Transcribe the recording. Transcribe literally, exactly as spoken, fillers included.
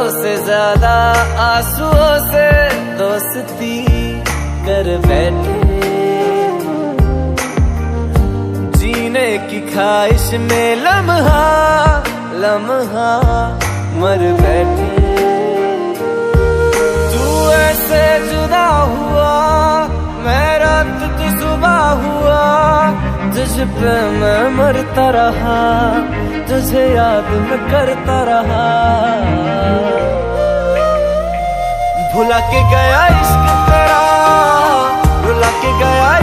से ज्यादा आंसुओं से दोस्ती कर बैठे। जीने की ख्वाहिश में लम्हा लम्हा मर बैठे। तू ऐसे जुदा हुआ, मैं रात तू सुबह हुआ, तुझ पे मैं मरता रहा, तुझे याद मैं करता रहा। भुला के गया इश्क तेरा, भुला के गया